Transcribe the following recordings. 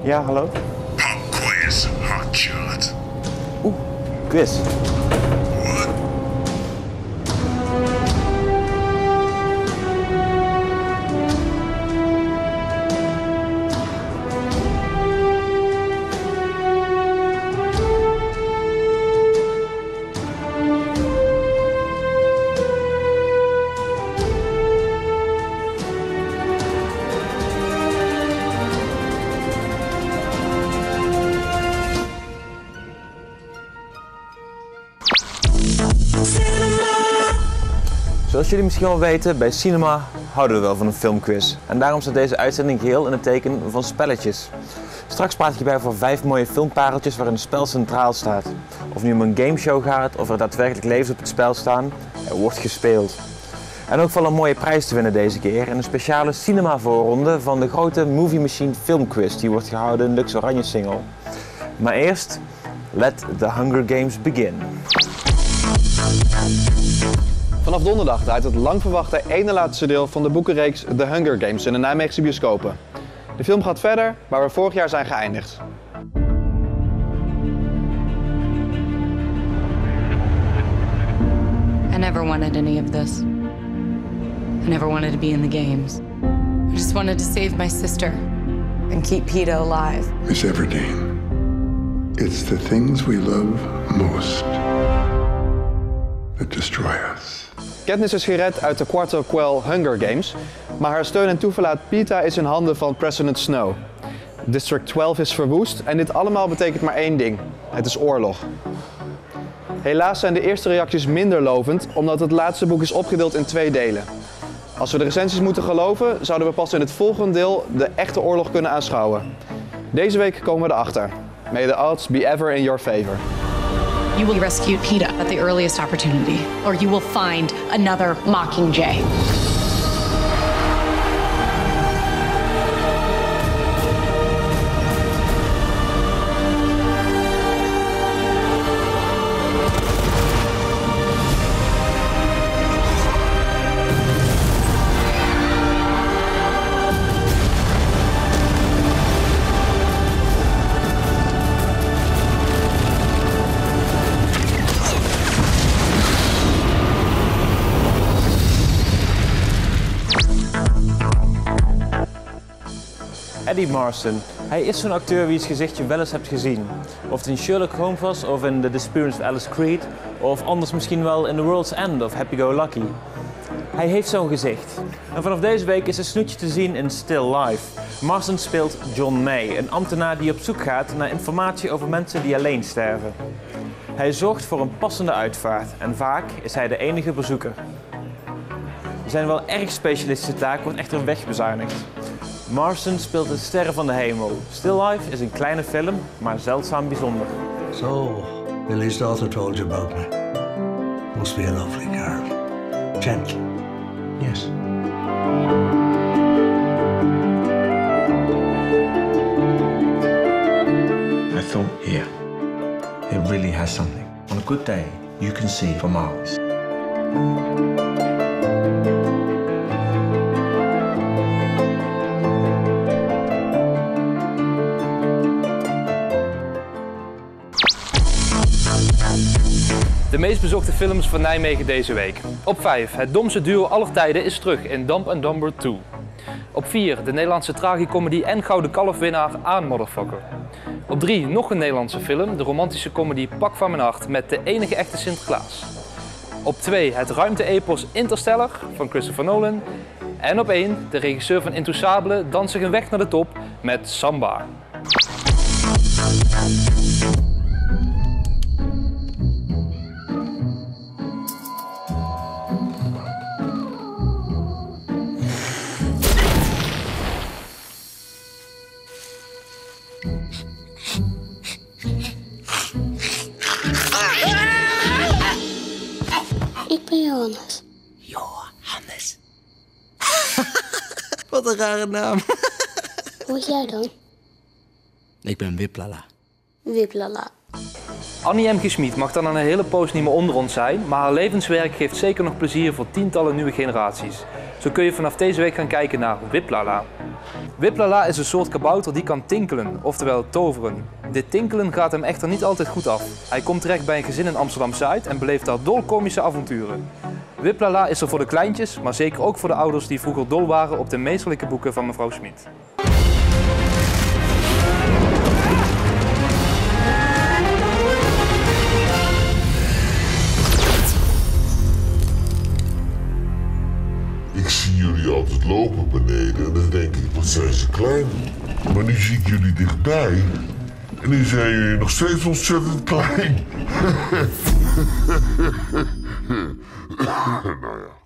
Ja, hallo? Pop quiz, hotshot. Oeh, quiz. What? Zoals jullie misschien wel weten, bij Cinema houden we wel van een filmquiz. En daarom staat deze uitzending geheel in het teken van spelletjes. Straks praat ik je bij voor 5 mooie filmpareltjes waarin een spel centraal staat. Of nu om een gameshow gaat of er daadwerkelijk levens op het spel staan, er wordt gespeeld. En ook wel een mooie prijs te winnen deze keer in een speciale cinema-voorronde van de grote Movie Machine Filmquiz. Die wordt gehouden in Lux Oranje Singel. Maar eerst, let the Hunger Games begin. Vanaf donderdag draait het lang verwachte ene laatste deel van de boekenreeks The Hunger Games in de Nijmeegse bioscopen. De film gaat verder waar we vorig jaar zijn geëindigd. I never wanted any of this. I never wanted to be in the games. I just wanted to save my sister and keep Peeta alive. Miss Everdeen, it's the things we love most that destroy us. Katniss is gered uit de Quarter Quell Hunger Games, maar haar steun en toeverlaat Peeta is in handen van President Snow. District 12 is verwoest en dit allemaal betekent maar één ding: het is oorlog. Helaas zijn de eerste reacties minder lovend, omdat het laatste boek is opgedeeld in 2 delen. Als we de recensies moeten geloven, zouden we pas in het volgende deel de echte oorlog kunnen aanschouwen. Deze week komen we erachter. May the odds be ever in your favor. You will rescue Peeta at the earliest opportunity, or you will find another Mockingjay. Eddie Marsan. Hij is zo'n acteur wie's gezicht je wel eens hebt gezien. Of het in Sherlock Holmes was, of in The Disappearance of Alice Creed, of anders misschien wel in The World's End of Happy Go Lucky. Hij heeft zo'n gezicht. En vanaf deze week is een snoetje te zien in Still Life. Marsan speelt John May, een ambtenaar die op zoek gaat naar informatie over mensen die alleen sterven. Hij zorgt voor een passende uitvaart en vaak is hij de enige bezoeker. Zijn wel erg specialistische taak wordt echter wegbezuinigd. Marsan speelt de sterren van de hemel. Still Life is een kleine film, maar zeldzaam bijzonder. So, Billy's daughter told you about me. Must be a lovely girl. Gentle. Yes. I thought, here, it really has something. On a good day, you can see for miles. De meest bezochte films van Nijmegen deze week. Op 5, het domste duo aller tijden is terug in Dumb and Dumber 2. Op 4, de Nederlandse tragicomedy en Gouden Kalfwinnaar Aan Motherfucker. Op 3, nog een Nederlandse film, de romantische comedy Pak van mijn hart met de enige echte Sinterklaas. Op 2, het ruimte-epos Interstellar van Christopher Nolan. En op 1, de regisseur van Intouchable danst zich een weg naar de top met Samba. Ik ben Johannes. Johannes. Wat een rare naam. Hoe is jij dan? Ik ben Wiplala. Wiplala. Annie M. G. Schmid mag dan een hele poos niet meer onder ons zijn, maar haar levenswerk geeft zeker nog plezier voor tientallen nieuwe generaties. Zo kun je vanaf deze week gaan kijken naar Wiplala. Wiplala is een soort kabouter die kan tinkelen, oftewel toveren. Dit tinkelen gaat hem echter niet altijd goed af. Hij komt terecht bij een gezin in Amsterdam-Zuid en beleeft daar dolkomische avonturen. Wiplala is er voor de kleintjes, maar zeker ook voor de ouders die vroeger dol waren op de meesterlijke boeken van mevrouw Schmid. Ik zie jullie altijd lopen beneden en dan denk ik, wat zijn ze klein. Maar nu zie ik jullie dichtbij en nu zijn jullie nog steeds ontzettend klein. Nou ja.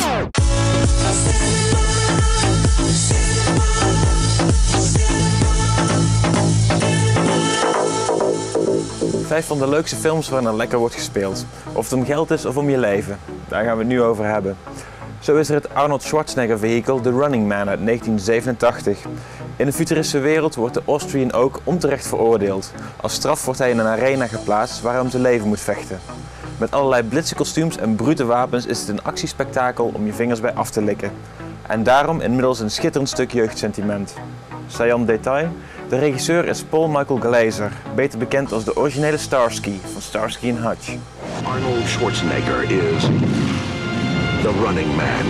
Vijf van de leukste films waarin er lekker wordt gespeeld. Of het om geld is of om je leven. Daar gaan we het nu over hebben. Zo is er het Arnold Schwarzenegger vehikel The Running Man uit 1987. In een futuristische wereld wordt de Austrian ook onterecht veroordeeld. Als straf wordt hij in een arena geplaatst waar hij om zijn leven moet vechten. Met allerlei blitse kostuums en brute wapens is het een actiespektakel om je vingers bij af te likken. En daarom inmiddels een schitterend stuk jeugdsentiment. Saillant detail, de regisseur is Paul Michael Glaser, beter bekend als de originele Starsky van Starsky & Hutch. Arnold Schwarzenegger is the running man.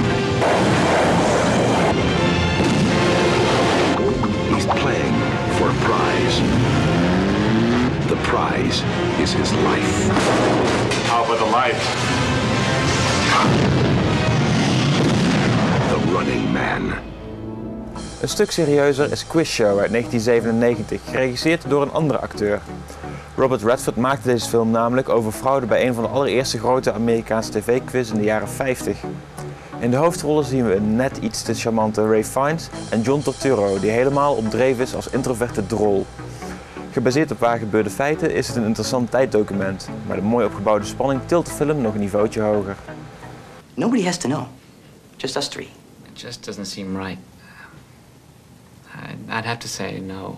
He's playing for a prize. The prize is his life. How about the life? The running man. Een stuk serieuzer is Quiz Show uit 1997, geregisseerd door een andere acteur. Robert Redford maakte deze film namelijk over fraude bij een van de allereerste grote Amerikaanse tv-quiz in de jaren 50. In de hoofdrollen zien we een net iets te charmante Ray Fiennes en John Turturro, die helemaal op dreef is als introverte drol. Gebaseerd op waar gebeurde feiten is het een interessant tijddocument, maar de mooi opgebouwde spanning tilt de film nog een niveautje hoger. Nobody has to know. Just us three. It just doesn't seem right. I'd have to say no.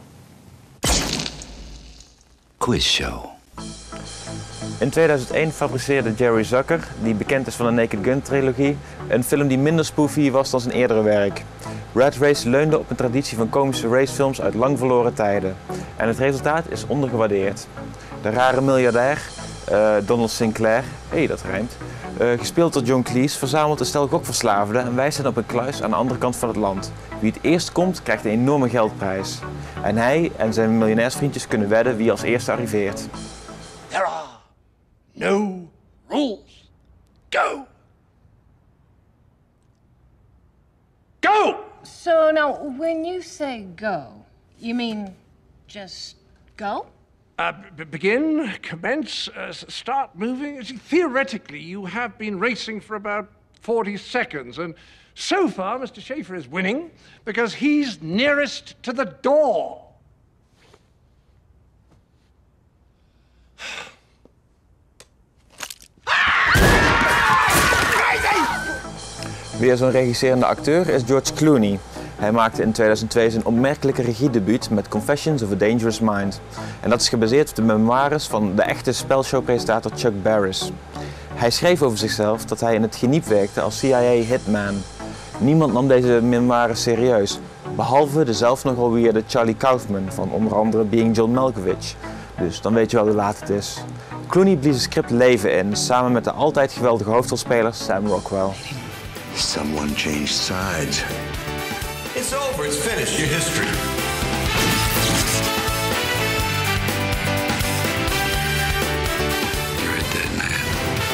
Quiz Show. In 2001 fabriceerde Jerry Zucker, die bekend is van de Naked Gun trilogie, een film die minder spoofy was dan zijn eerdere werk. Red Race leunde op een traditie van komische racefilms uit lang verloren tijden. En het resultaat is ondergewaardeerd. De rare miljardair, Donald Sinclair, dat rijmt, gespeeld door John Cleese, verzamelt een stel gokverslaafden en wijst hen op een kluis aan de andere kant van het land. Wie het eerst komt, krijgt een enorme geldprijs. En hij en zijn miljonairsvriendjes kunnen wedden wie als eerste arriveert. There are no rules. Go! Go! So now, when you say go, you mean just go? Begin, commence, start moving. Theoretically, you have been racing for about 40 seconds, and so far, Mr. Schaefer is winning because he's nearest to the door. Weer zo'n regisserende acteur is George Clooney. Hij maakte in 2002 zijn opmerkelijke regiedebuut met Confessions of a Dangerous Mind. En dat is gebaseerd op de memoires van de echte spelshowpresentator Chuck Barris. Hij schreef over zichzelf dat hij in het geniep werkte als CIA-hitman. Niemand nam deze memoires serieus, behalve de zelf nogal weirde Charlie Kaufman van onder andere Being John Malkovich. Dus dan weet je wel hoe laat het is. Clooney blies het script leven in, samen met de altijd geweldige hoofdrolspeler Sam Rockwell. Someone changed sides. It's over, it's finished, your history. You're a dead man.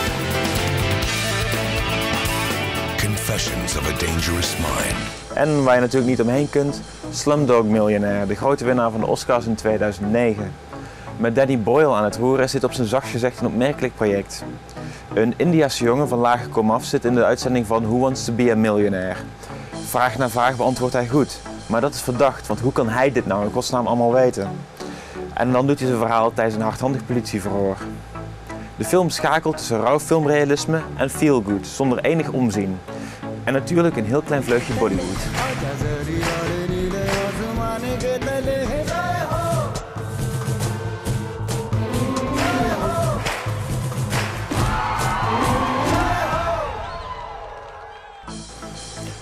Confessions of a Dangerous Mind. En waar je natuurlijk niet omheen kunt, Slumdog Millionaire, de grote winnaar van de Oscars in 2009. Met Danny Boyle aan het roer is dit op zijn zachtst gezegd een opmerkelijk project. Een Indiase jongen van lage komaf zit in de uitzending van Who Wants to Be a Millionaire. Vraag na vraag beantwoordt hij goed, maar dat is verdacht, want hoe kan hij dit nou in godsnaam allemaal weten? En dan doet hij zijn verhaal tijdens een hardhandig politieverhoor. De film schakelt tussen rauw filmrealisme en feel-good, zonder enig omzien. En natuurlijk een heel klein vleugje Bollywood.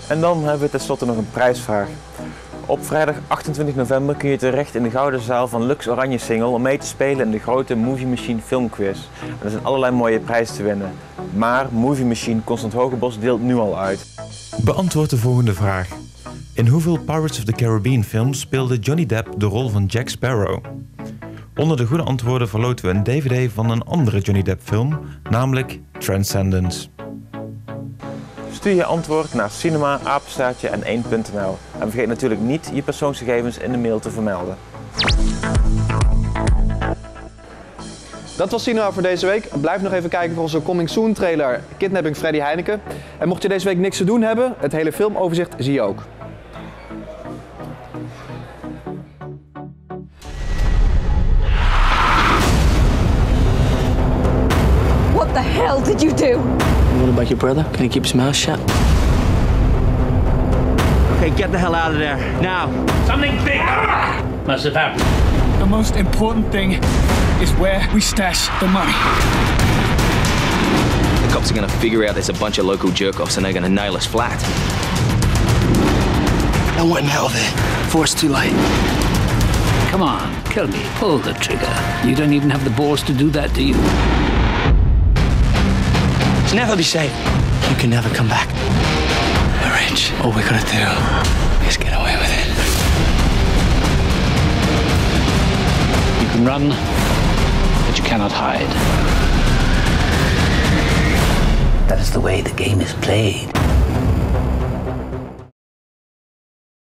En dan hebben we tenslotte nog een prijsvraag. Op vrijdag 28 november kun je terecht in de Gouden Zaal van Lux Oranje Singel om mee te spelen in de grote Movie Machine filmquiz. En er zijn allerlei mooie prijzen te winnen. Maar Movie Machine Constant Hogebos deelt nu al uit. Beantwoord de volgende vraag. In hoeveel Pirates of the Caribbean films speelde Johnny Depp de rol van Jack Sparrow? Onder de goede antwoorden verloten we een DVD van een andere Johnny Depp film, namelijk Transcendence. Stuur je antwoord naar cinema@n1.nl en vergeet natuurlijk niet je persoonsgegevens in de mail te vermelden. Dat was Cinema voor deze week. Blijf nog even kijken voor onze Coming Soon trailer Kidnapping Freddy Heineken. En mocht je deze week niks te doen hebben, het hele filmoverzicht zie je ook. What the hell did you do? What about your brother? Can he keep his mouth shut? Okay, get the hell out of there. Now. Something big must have happened. The most important thing is where we stash the money. The cops are gonna figure out there's a bunch of local jerk-offs and they're gonna nail us flat. Now what in hell then? Before it's too late. Come on, kill me. Pull the trigger. You don't even have the balls to do that, do you? It's never be safe. You can never come back. We're rich. All we gotta do is get away with it. You can run, but you cannot hide. That is the way the game is played.